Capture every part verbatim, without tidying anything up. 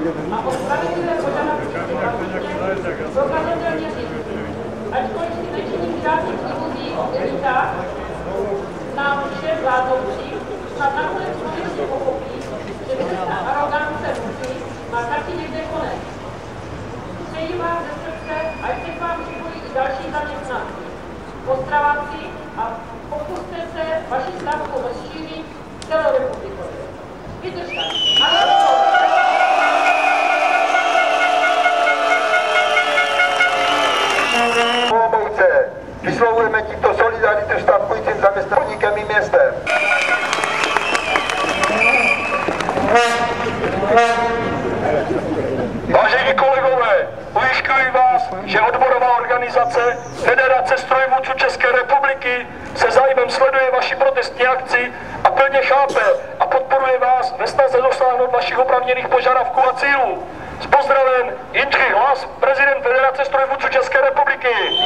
a o spravedlivé požadavky prokazatelně říci. Ačkoliv si nečiním žádných iluzí o elitách, nám vše vládoucí, snad nakonec konečně pochopí, že vysoká arogance moci má taky někde konec. Přeji vám ze srdce, ať se k vám připojí i další zaměstnanci, Ostraváci, a pokuste se vaši stavku rozšířit celou republikově. Vydržte! Vyslovujeme tímto solidaritu stavkujícím zaměstnaníkem i městem. Vážení kolegové, ujišťuji vás, že odborová organizace Federace strojvůdců České republiky se zájmem sleduje vaši protestní akci a plně chápe a podporuje vás ve snaze dosáhnout vašich oprávněných požadavků a cílů. S pozdravem Jindřich Hlas, prezident Federace strojvůdců České republiky.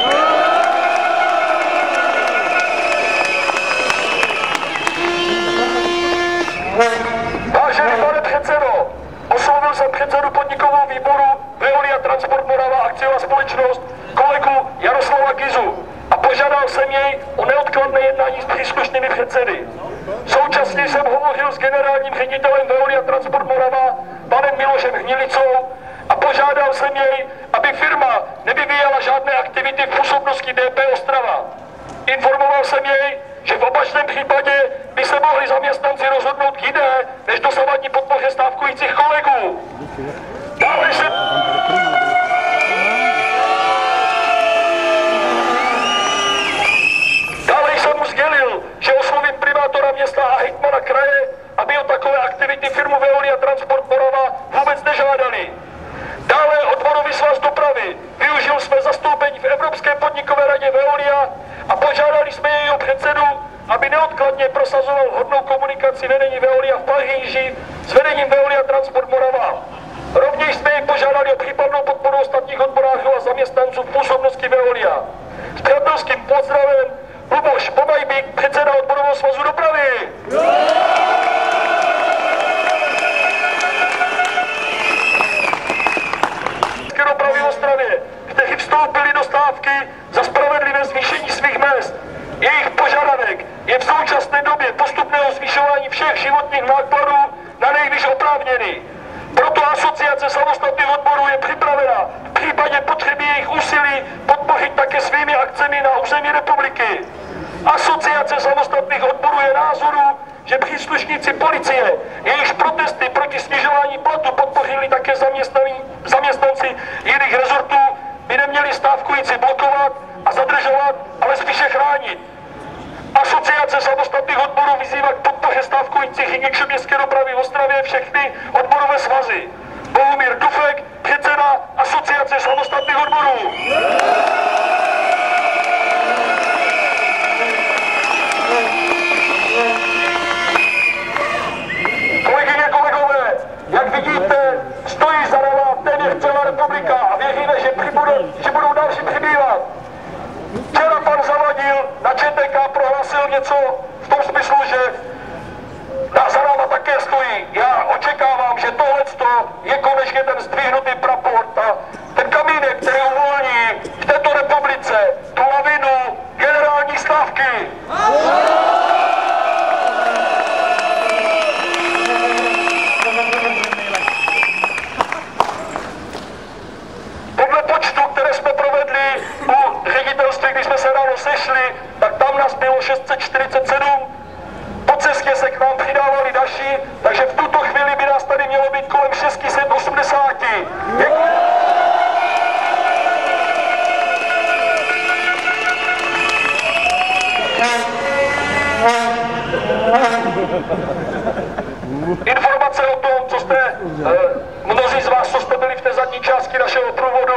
Vážený pane předsedo, oslovil jsem předsedu podnikového výboru Veolia Transport Morava akciová společnost kolegu Jaroslava Gizu a požádal jsem jej o neodkladné jednání s příslušnými předsedy. Současně jsem hovořil s generálním ředitelem Veolia Transport Morava panem Milošem Hnilicou a požádal jsem jej, aby firma nevyvíjela žádné aktivity v působnosti D P Ostrava. Informoval jsem jej, že v opačném případě by se mohli zaměstnanci rozhodnout k jiné, než dosavadní podpoře stávkujících kolegů. Dále jsem... Dále jsem mu sdělil, že oslovím primátora města a hejtmana kraje, aby o takové aktivity firmu Veolia Transport Morava vůbec nežádali. Dále odborový svaz dopravy využil své zastoupení v Evropské podnikové radě Veolia a požádali jsme jejího předsedu, aby neodkladně prosazoval vhodnou komunikaci vedení Veolia v Paříži s vedením Veolia Transport Morava. Rovněž jsme jej požádali o případnou podporu ostatních odborářů a zaměstnanců v působnosti Veolia. S přátelským pozdravem Luboš Pomajbík, předseda odborového svazu dopravy. Dopravy v Ostravě, kteří vstoupili do stávky za spravedlivé zvýšení svých mezd. Jejich požadavek je v současné době postupného zvyšování všech životních nákladů na nejvíc oprávněný. Proto asociace samostatných odborů je připravena v případě potřeby jejich úsilí podpořit také svými akcemi na území republiky. Asociace samostatných odborů je názoru, že příslušníci policie, jejichž protesty proti snižování platu podpořili také zaměstnanci jiných rezortů, by neměli stávkující blokovat a zadržovat, ale spíše chránit. Asociace samostatných odborů vyzývá k podpoře stávkujících řidičů městské dopravy v Ostravě všechny odborové svazy. Bohumír Dufek, předseda Asociace samostatných odborů. Kolegyně, kolegové, jak vidíte, stojí za náma téměř celá republika a věříme, že, přibudou, že budou další přibývat. Včera pan Zavadil na Č T K prohlásil něco v tom smyslu, že za náma také stojí. Já očekávám, že tohleto je konečně ten zdvihnutý prapor a ten kamínek, který uvolní v této republice tu lavinu generální stávky. Podle počtu, které jsme provedli u ředitelství, když jsme se ráno sešli, tak tam nás bylo šest set čtyřicet sedm. Po cestě se k nám přidávali další, takže v tuto chvíli by nás tady mělo být kolem šest set osmdesát. Děkuji. Informace o tom, co jste, eh, mnozí z vás, co jste byli v té zadní části našeho průvodu,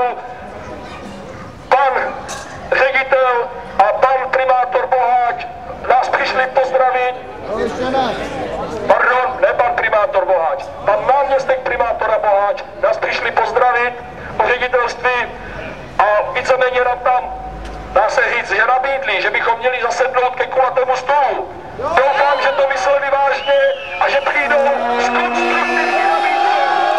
pan ředitel a pan primátor Boháč nás přišli pozdravit. Pardon, ne pan primátor Boháč, pan náměstek primátora Boháč nás přišli pozdravit o ředitelství a víceméně nám tam, dá se říct, že nabídli, že bychom měli zasednout ke kulatému stolu. Doufám, že to mysleli vážně a že přijdou s konstruktivní nabídkou.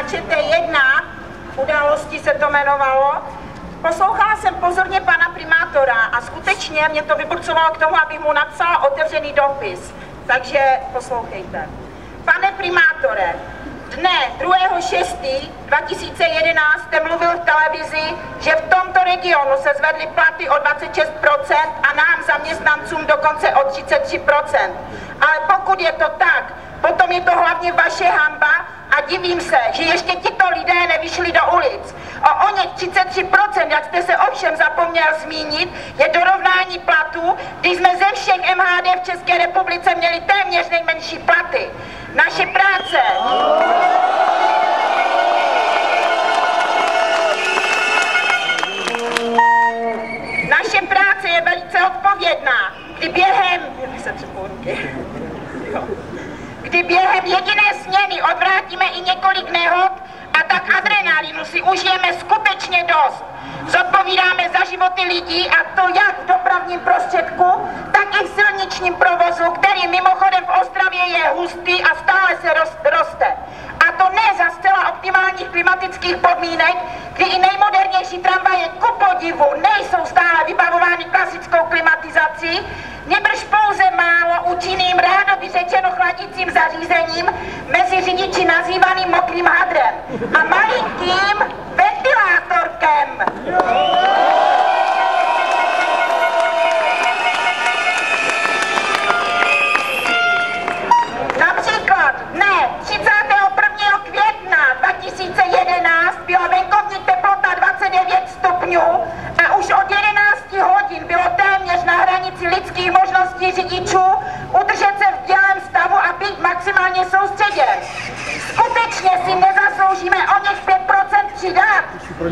Č T jedna, Události se to jmenovalo. Poslouchala jsem pozorně pana primátora a skutečně mě to vyburcovalo k tomu, abych mu napsala otevřený dopis. Takže poslouchejte. Pane primátore, dne druhého šestého dva tisíce jedenáct jste mluvil v televizi, že v tomto regionu se zvedly platy o dvacet šest procent a nám zaměstnancům dokonce o třicet tři procent. Ale pokud je to tak, potom je to hlavně vaše hanba a divím se, že ještě tito lidé nevyšli do ulic. O oněch třicet tři procent, jak jste se ovšem zapomněl zmínit, je dorovnání platů, když jsme ze všech M H D v České republice měli téměř nejmenší platy. Naše práce... Naše práce je velice odpovědná, kdy během... se třepou ruky. Kdy během jediné směny odvrátíme i několik nehod a tak adrenalinu si užijeme skutečně dost. Zodpovídáme za životy lidí a to jak v dopravním prostředku, tak i v silničním provozu, který mimochodem v Ostravě je hustý a stále se roste. A to ne za zcela optimálních klimatických podmínek, kdy i nejmodernější tramvaje ku podivu nejsou stále vybavovány klasickou klimatizací, nýbrž pouze málo účinným, rádoby řečeno chladicím zařízením mezi řidiči nazývaným mokrým hadrem a malinkým ventilátorkem. Například dne třicátého prvního května dva tisíce jedenáct byla venkovní teplota dvacet devět stupňů a už od jedenácti hodin bylo téměř na hranici lidských možností řidičů udržet se v dělém stavu a být maximálně soustředěn. Skutečně si nezasloužíme o něch pět procent přidat.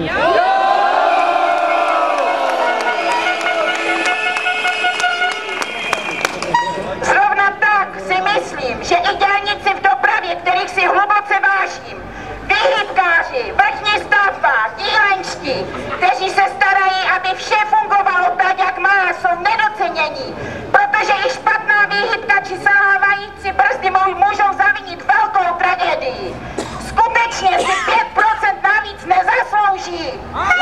Zrovna tak si myslím, že i dělníci v dopravě, kterých si hluboce vážím, výhybkáři, vrchní stavba, dílenští, kteří se starají, aby vše fungovalo tak, jak má, jsou nedocenění, protože i špatná výhybka či selhávající brzdy můžou zavinit velkou tragédii. Skutečně si pět procent navíc nezaslouží.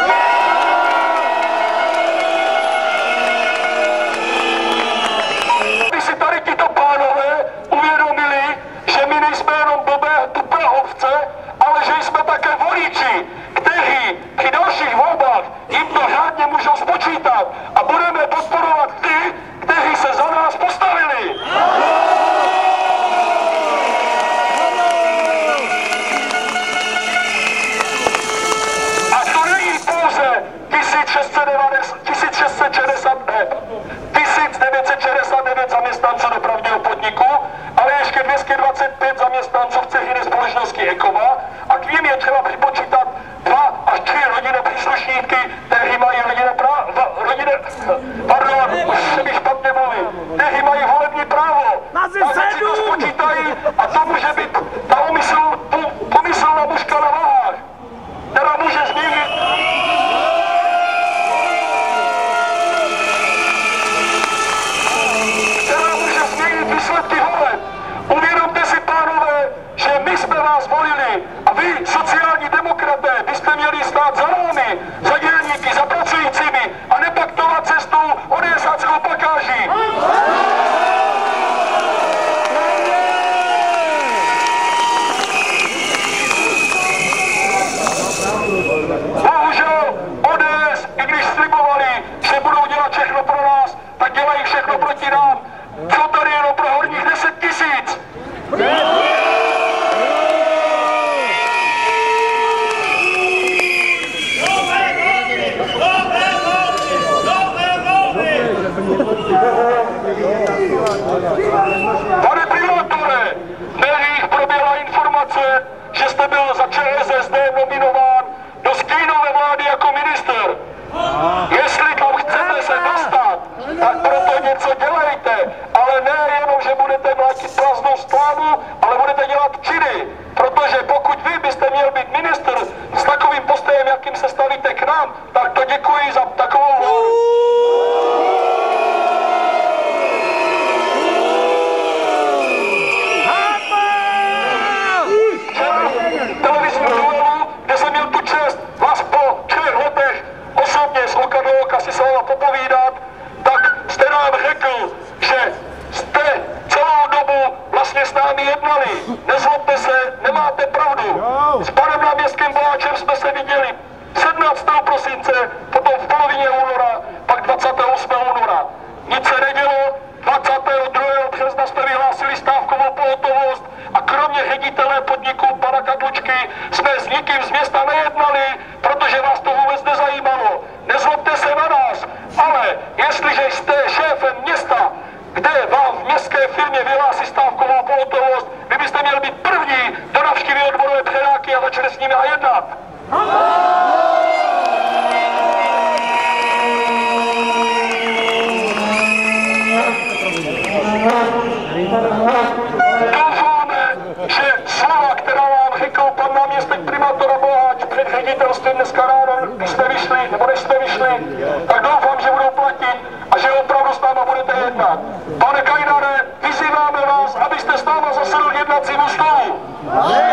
Aby si tady tito pánové uvědomili, že my nejsme jenom blbé tupé ovce, ale že jsme také voliči, kteří při dalších volbách jim to řádně můžou spočítat a budeme podporovat ty, kteří se za nás postavili. A to není pouze tisíc šest set šedesát devět zaměstnanců dopravního podniku, ale ještě dvě stě dvacet pět zaměstnanců v dceřiné společnosti Ekova a k nim je třeba připočítat dva až tři rodinné příslušníky, kteří mají rodinné právo, rodinné, pardon, už se mi špatně mluví, kteří mají volební právo. Takže si to spočítají a to může být ta umysl, pomyslná mužka na váhách, která může změnit. Výsledky voleb. Uvědomte si, pánové, že my jsme vás volili a vy, sociální demokraté, byste měli stát za námi, za dělníky, za pracujícími a nepaktovat cestou odesáckou pakáží. Bohužel O D S, i když slibovali, že budou dělat všechno pro nás, tak dělají všechno proti nám. Co tady jenom pro horních deset tisíc? Pane primátore, v médiích proběhla informace, že jste byl za Č S S D nominován do Skínové vlády jako minister. Jestli tam chcete se dostat, tak proto něco dělejte, ale ne jenom, že budete mlátit prázdnou slávu, ale budete dělat činy, protože pokud vy byste měl být minister s takovým postojem, jakým se stavíte k nám, tak to děkuji za takovou vládu. s námi jednali. Nezlobte se, nemáte pravdu. S panem náměstkem Boháčem jsme se viděli sedmnáctého prosince, potom v polovině února, pak dvacátého osmého února. Nic se nedělo, dvacátého druhého března jsme vyhlásili stávkovou pohotovost a kromě ředitele podniku pana Kadlučky jsme s nikým z města nejednali, protože vás to vůbec nezajímalo. Nezlobte se na nás, ale jestliže jste šéfem města, kde vám v městské firmě vyhlásí stávkovou pohotovost, vy byste měli být první do navštívy odborové předáky a začali s nimi a jednat. Doufáme, že slova, která vám řekl pan náměstek primátora Boháč před ředitelstvím dneska ráno, když jste vyšli, nebo než jste vyšli, tak doufám, že budou platit a že opravdu s náma budete jednat. Pane Kajdare, vyzýváme vás, abyste s náma zasedl k jednacímu stolu.